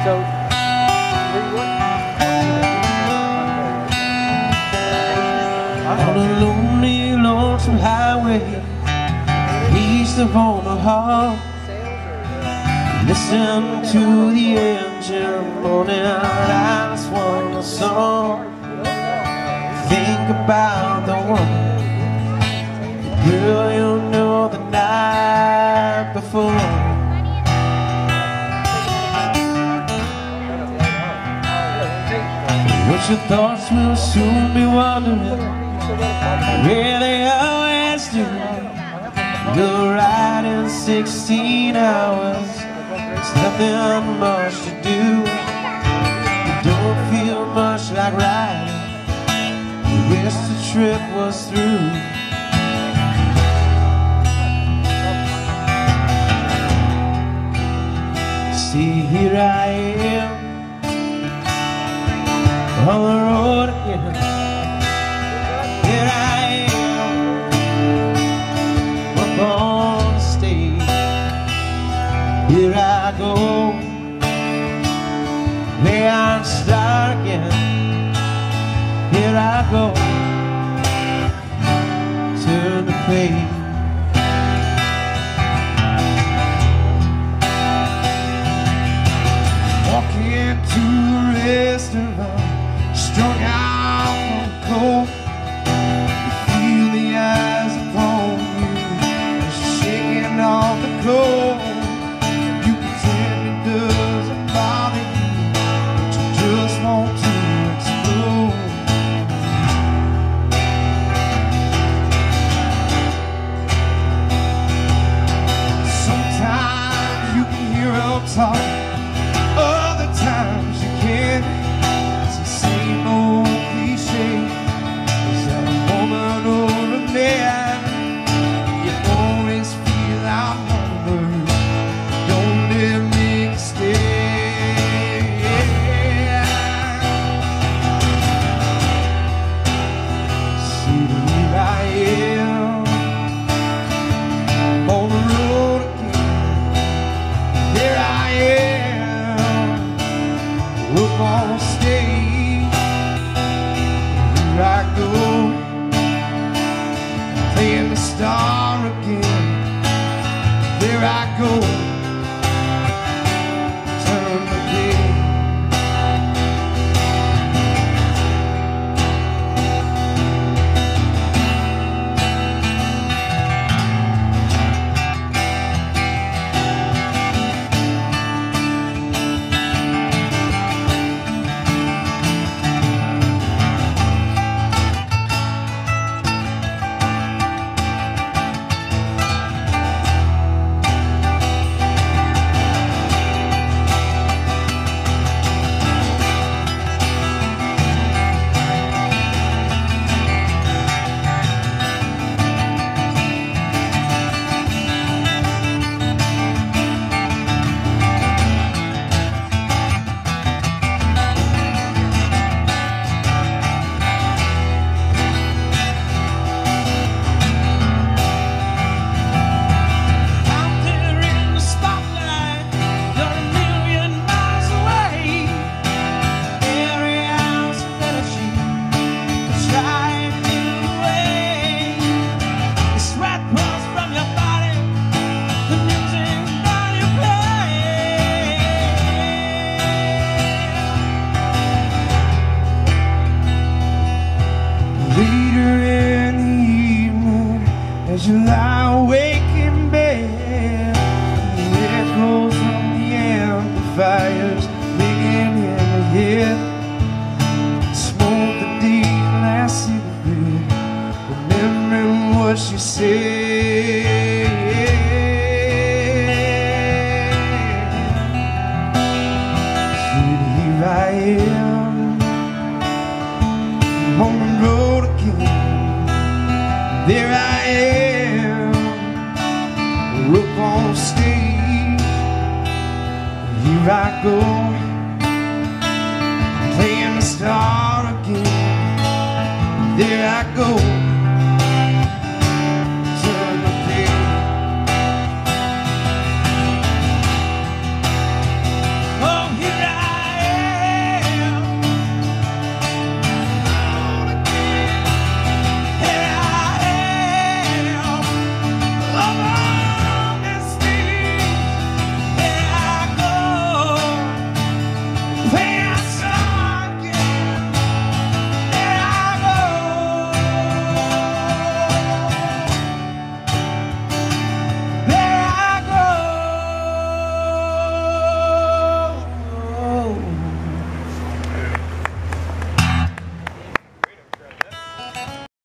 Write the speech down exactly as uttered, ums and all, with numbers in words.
So, where you On a lonely, lonesome highway east of Omaha, listen to the engine moaning out its one song. Think about the woman, the girl you knew the night before. What your thoughts will soon be wondering where they always do. Go ride in sixteen hours, it's nothing much to do. You don't feel much like riding, you wish the trip was through. See, here I am on the road again. Here I am up on the stage. Here I go, lay on star again. Here I go, turn the page. Walking to a restaurant, strung out on cold. You feel the eyes upon you as you're shaking off the cold. You pretend it doesn't bother you, but you just want to explode. Sometimes you can hear them talk, other times you can't. It's the same old cliche. Is that a woman or a man? You always feel outnumbered. Don't let me stay. See, here I am on the road again. There I am up on stage. Here I go, playing the star again. There I go, turn the page. As you lie awake in bed, the echoes from the amplifiers ringing in the head. Smoke the deep last cigarette, remembering what she said. See, here I am on the road again. There I am up on stage. Here I go, playing the star again. There I go,